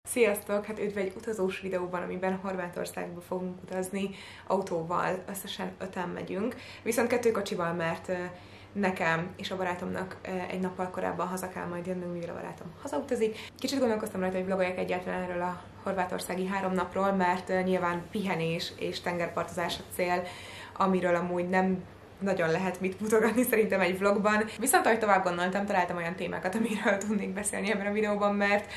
Sziasztok! Hát üdv egy utazós videóban, amiben Horvátországba fogunk utazni autóval, összesen 5-en megyünk, viszont 2 kocsival, mert nekem és a barátomnak egy nappal korábban haza kell majd jönnünk, mivel a barátom hazautazik. Kicsit gondolkoztam rajta, hogy vlogoljak egyáltalán erről a horvátországi 3 napról, mert nyilván pihenés és tengerpartozás a cél, amiről amúgy nem nagyon lehet mit mutogatni szerintem egy vlogban. Viszont ahogy tovább gondoltam, találtam olyan témákat, amiről tudnék beszélni ebben a videóban, mert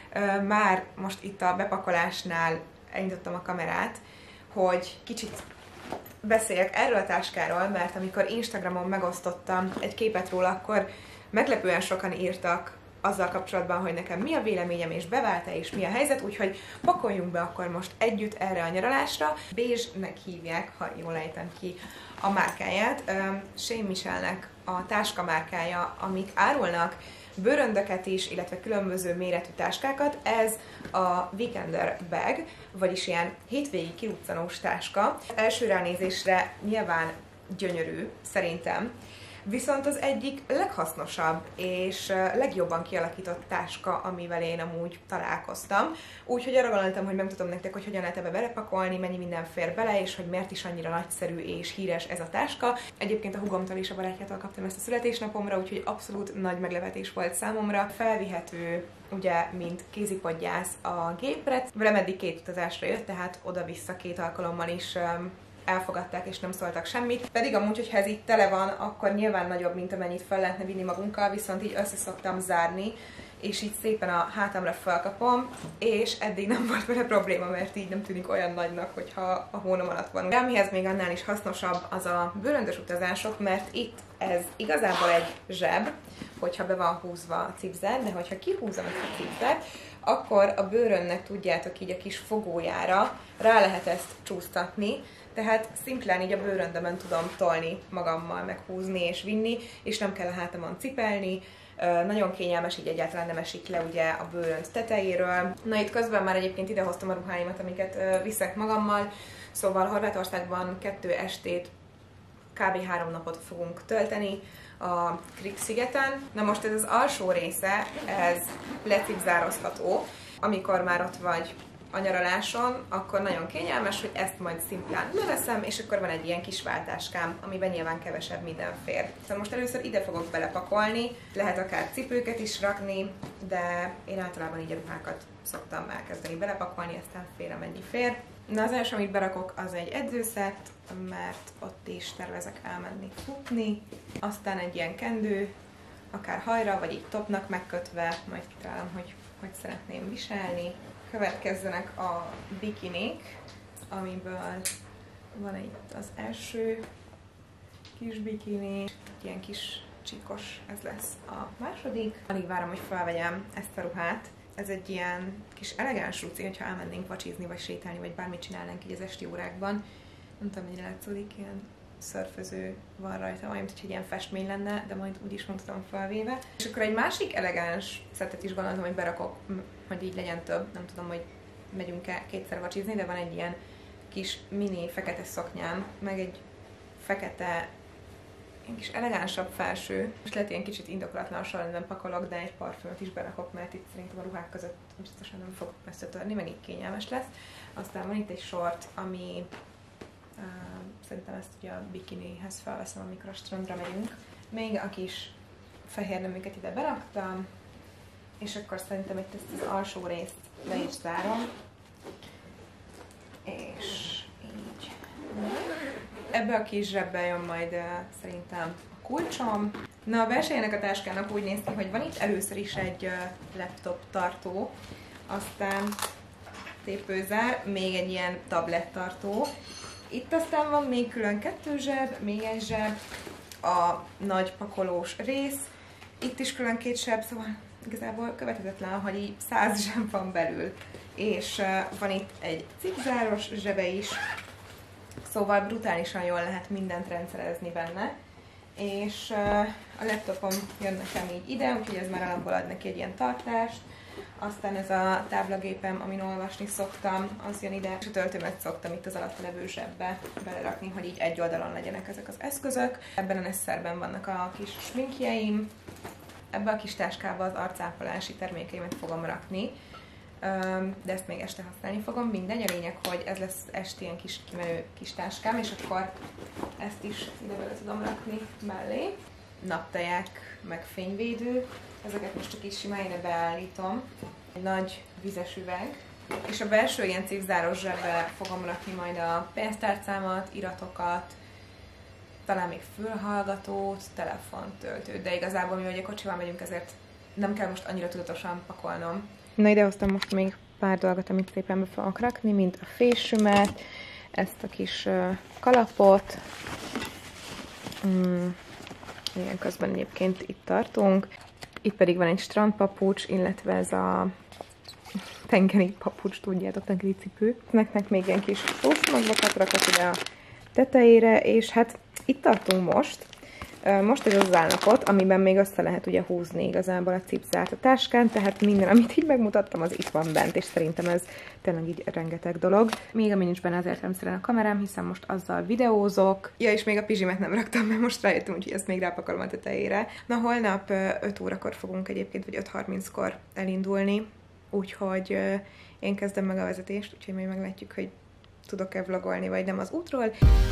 már most itt a bepakolásnál elindítottam a kamerát, hogy kicsit beszéljek erről a táskáról, mert amikor Instagramon megosztottam egy képet róla, akkor meglepően sokan írtak azzal kapcsolatban, hogy nekem mi a véleményem és bevált-e és mi a helyzet, úgyhogy pakoljunk be akkor most együtt erre a nyaralásra. Bézsnek hívják, ha jól ejtem ki a márkáját. Shane Michelnek a táska márkája, amik árulnak bőröndöket is, illetve különböző méretű táskákat. Ez a Weekender Bag, vagyis ilyen hétvégi kiruccanós táska. Első ránézésre nyilván gyönyörű, szerintem. Viszont az egyik leghasznosabb és legjobban kialakított táska, amivel én amúgy találkoztam. Úgyhogy arra gondoltam, hogy megmutatom nektek, hogy hogyan lehet ebbe belepakolni, mennyi minden fér bele, és hogy miért is annyira nagyszerű és híres ez a táska. Egyébként a hugomtól és a barátjától kaptam ezt a születésnapomra, úgyhogy abszolút nagy meglepetés volt számomra. Felvihető, ugye, mint kézipodgyász a gépre. Velem eddig 2 utazásra jött, tehát oda-vissza 2 alkalommal is elfogadták és nem szóltak semmit. Pedig amúgy, hogyha ez így tele van, akkor nyilván nagyobb, mint amennyit fel lehetne vinni magunkkal, viszont így össze szoktam zárni, és így szépen a hátamra felkapom, és eddig nem volt vele probléma, mert így nem tűnik olyan nagynak, hogyha a hónom alatt van. De amihez még annál is hasznosabb az a bőröndös utazások, mert itt ez igazából egy zseb, hogyha be van húzva a cipzet, de hogyha kihúzom ezt a cipzet, akkor a bőrönnek, tudjátok, így a kis fogójára rá lehet ezt csúsztatni, tehát szimplán így a bőröndömön tudom tolni magammal, meghúzni és vinni, és nem kell a hátamon cipelni. Nagyon kényelmes, így egyáltalán nem esik le ugye a bőrönd tetejéről. Na itt közben már egyébként idehoztam a ruháimat, amiket viszek magammal, szóval Horvátországban 2 estét, kb. 3 napot fogunk tölteni a Krk-szigeten. Na most ez az alsó része, ez lecipzározható, amikor már ott vagy a nyaraláson, akkor nagyon kényelmes, hogy ezt majd szimplán leveszem, és akkor van egy ilyen kis váltáskám, amiben nyilván kevesebb minden fér. Szóval most először ide fogok belepakolni, lehet akár cipőket is rakni, de én általában így a ruhákat szoktam elkezdeni belepakolni, aztán fér amennyi fér. Na az első, amit berakok, az egy edzőszett, mert ott is tervezek elmenni futni, aztán egy ilyen kendő, akár hajra, vagy így topnak megkötve, majd kitalálom, hogy szeretném viselni. Következzenek a bikinik, amiből van itt az első kis bikini, ilyen kis csíkos, ez lesz a második. Alig várom, hogy felvegyem ezt a ruhát. Ez egy ilyen kis elegáns ruci, hogyha elmennénk vacsizni, vagy sétálni, vagy bármit csinálnánk így az esti órákban. Nem tudom, mennyire látszódik, ilyen szörföző van rajta, olyan, mint hogy ilyen festmény lenne, de majd úgyis mondhatom felvéve. És akkor egy másik elegáns szettet is gondoltam, hogy berakok, hogy így legyen több. Nem tudom, hogy megyünk-e 2-szer vacsizni, de van egy ilyen kis mini fekete szoknyám, meg egy fekete, ilyen kis elegánsabb felső. Most lehet ilyen kicsit indokolatlan sorrendben pakolok, de egy parfümöt is berakok, mert itt szerintem a ruhák között biztosan nem fog összetörni, meg így kényelmes lesz. Aztán van itt egy sort, ami szerintem ezt ugye a bikinihez felveszem, amikor a strandra megyünk. Még a kis fehér neműket ide beraktam, és akkor szerintem itt ezt az alsó részt le is zárom. És így. Ebbe a kis zsebbe jön majd szerintem a kulcsom. Na, a belsejének a táskának úgy néz ki, hogy van itt először is egy laptop tartó, aztán tépőzár, még egy ilyen tablet tartó. Itt aztán van még külön 2 zseb, még egy zseb, a nagy pakolós rész, itt is külön 2 zseb, szóval igazából követhetetlen, hogy így 100 zseb van belül. És van itt egy cipzáros zsebe is, szóval brutálisan jól lehet mindent rendszerezni benne. És a laptopom jön nekem így ide, úgyhogy ez már alapból ad neki egy ilyen tartást. Aztán ez a táblagépem, amin olvasni szoktam, az jön ide, és a töltőmet szoktam itt az alatta levő zsebbe belerakni, hogy így egy oldalon legyenek ezek az eszközök. Ebben a nesszerben vannak a kis sminkjeim, ebbe a kis táskába az arcápolási termékeimet fogom rakni. de ezt még este használni fogom. Mindegy, a lényeg, hogy ez lesz esti ilyen kis kimenő kis táskám, és akkor ezt is ide bele tudom rakni mellé. Napteják, meg fényvédő, ezeket most csak így simán ide beállítom. Egy nagy vizes üveg, és a belső ilyen cipzáros zsebbe fogom rakni majd a pénztárcámat, iratokat, talán még fülhallgatót, telefontöltőt, de igazából mi ugye kocsival megyünk, ezért nem kell most annyira tudatosan pakolnom. Na, idehoztam most még pár dolgot, amit szépen be fogok rakni, mint a fésümet, ezt a kis kalapot. Igen, közben egyébként itt tartunk. Itt pedig van egy strandpapucs, illetve ez a tengeri papucs, tudjátok, tengeri cipő. Neknek még ilyen kis szószmagvakat rakok ide a tetejére, és hát itt tartunk most. Most ez az állapot, amiben még össze lehet ugye húzni igazából a cipzárt a táskán, tehát minden, amit így megmutattam, az itt van bent, és szerintem ez tényleg így rengeteg dolog. Még ami nincs benne, azért rendszerűen a kamerám, hiszen most azzal videózok. Ja, és még a pizsimet nem raktam, mert most rájöttem, úgyhogy ezt még rápakolom a tetejére. Na, holnap 5 órakor fogunk egyébként, vagy 5:30-kor elindulni, úgyhogy én kezdem meg a vezetést, úgyhogy majd meglátjuk, hogy tudok-e vlogolni, vagy nem az útról.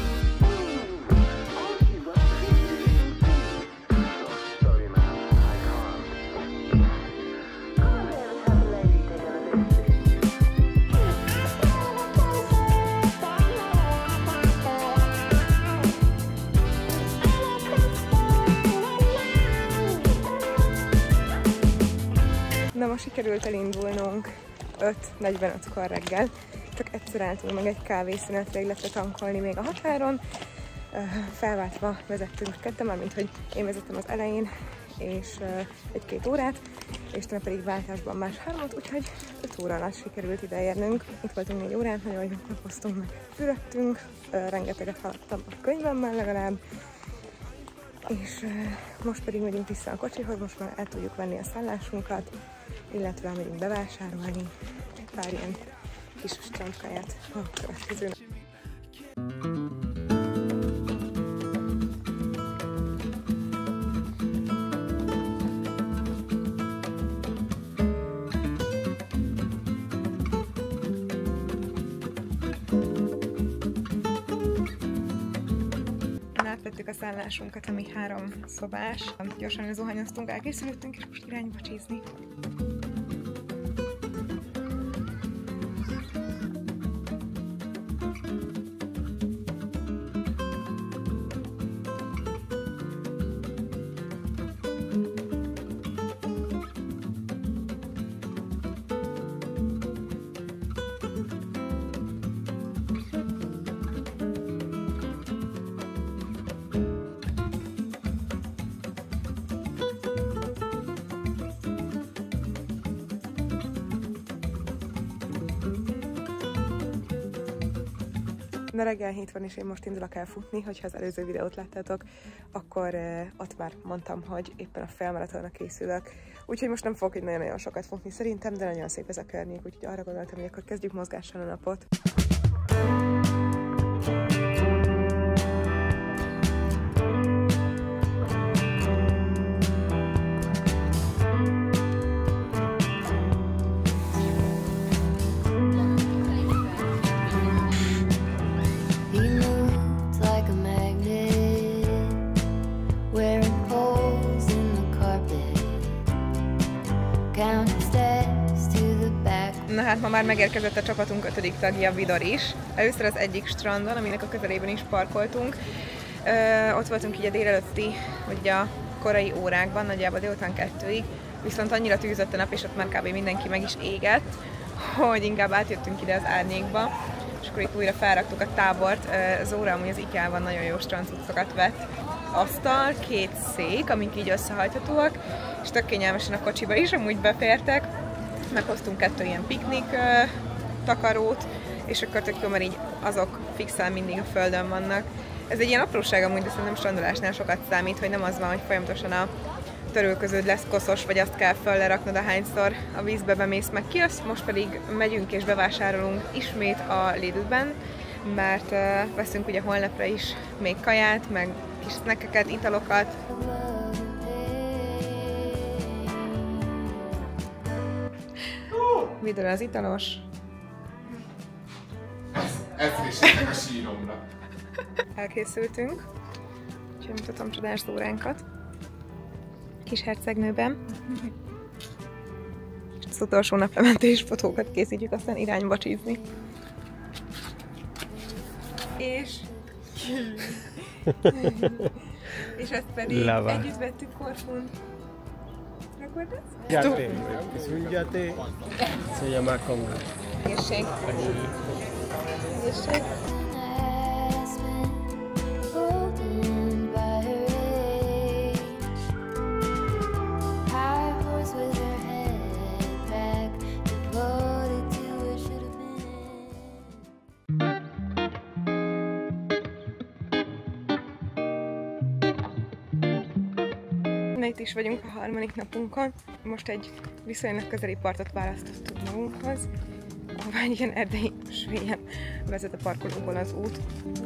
Na, most sikerült elindulnunk 5:45-kor reggel. Csak egyszer álltunk meg egy kávészünetre, illetve tankolni még a határon. Felváltva vezettünk ketten, mármint hogy én vezettem az elején, és 1-2 órát, és utána pedig váltásban más 3-at, úgyhogy 5 óra alatt sikerült ideérnünk. Itt voltunk 4 órán, nagyon jól napoztunk, meg fürödtünk, rengeteget haladtam a könyvemmel legalább, és most pedig megyünk vissza a kocsihoz, most már el tudjuk venni a szállásunkat, illetve megyünk bevásárolni pár ilyen kis strandkáját a következőnek. Átvettük a szállásunkat, ami 3 szobás. Gyorsan zuhanyoztunk, elkészülöttünk, és most irányba csízni. De reggel 7 van, és én most indulok el futni, hogyha az előző videót láttátok, akkor ott már mondtam, hogy éppen a félmaratonra készülök. Úgyhogy most nem fogok nagyon-nagyon sokat futni szerintem, de nagyon szép ez a környék, úgyhogy arra gondoltam, hogy akkor kezdjük mozgással a napot. Na hát ma már megérkezett a csapatunk 5. tagja, Vidor is. Először az egyik strandon, aminek a közelében is parkoltunk. Ott voltunk így a délelőtti, vagy a korai órákban, nagyjából délután 2-ig, viszont annyira tűzött a nap, és ott már kb. Mindenki meg is égett, hogy inkább átjöttünk ide az árnyékba, és akkor itt újra felraktuk a tábort. Zóra amúgy az IKEA-ban nagyon jó strandcuccokat vett. Asztal, 2 szék, amik így összehajthatóak, és tök kényelmesen a kocsiba is amúgy befértek. Meghoztunk 2 ilyen piknik takarót, és akkor tök jó, mert így azok fixen mindig a földön vannak. Ez egy ilyen apróság amúgy, de szerintem strandolásnál sokat számít, hogy nem az van, hogy folyamatosan a törölköződ lesz koszos, vagy azt kell föl leraknod, ahányszor a vízbe bemész meg ki. Most pedig megyünk és bevásárolunk ismét a Lidlben, mert veszünk ugye holnapra is még kaját, meg kis snackeket, italokat. Vidor az italos. Ezt frissítek a síromra. Elkészültünk. Úgyhogy mutatom csodás óránkat. Kis hercegnőben. És az utolsó naplementés fotókat készítjük, aztán irányba csízni. És... és ezt pedig együtt vettük Korfun. Gyaté. Gyaté. Se llama Conga. Egészség. Egészség. Itt is vagyunk a harmadik napunkon. Most egy viszonylag közeli partot választottunk magunkhoz, ahová egy ilyen erdei süllyen vezet a parkolóból az út.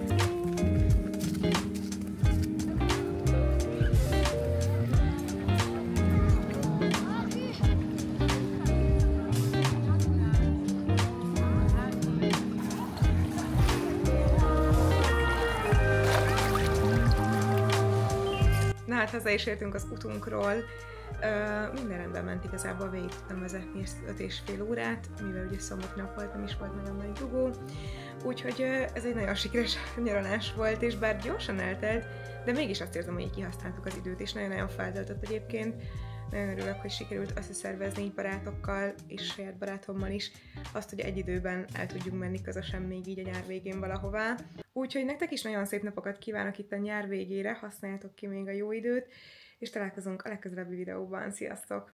Na hát haza is értünk az utunkról. Minden rendben ment igazából, végig tudtam vezetni 5,5 órát, mivel ugye szombatnap volt, nem is volt nagyon nagy dugó. Úgyhogy ez egy nagyon sikeres nyaralás volt, és bár gyorsan eltelt, de mégis azt érzem, hogy kihasználtuk az időt, és nagyon-nagyon feltöltött egyébként. Nagyon örülök, hogy sikerült összeszervezni így barátokkal, és saját barátommal is azt, hogy egy időben el tudjunk menni közösen még így a nyár végén valahová. Úgyhogy nektek is nagyon szép napokat kívánok itt a nyár végére, használjátok ki még a jó időt, és találkozunk a legközelebbi videóban. Sziasztok!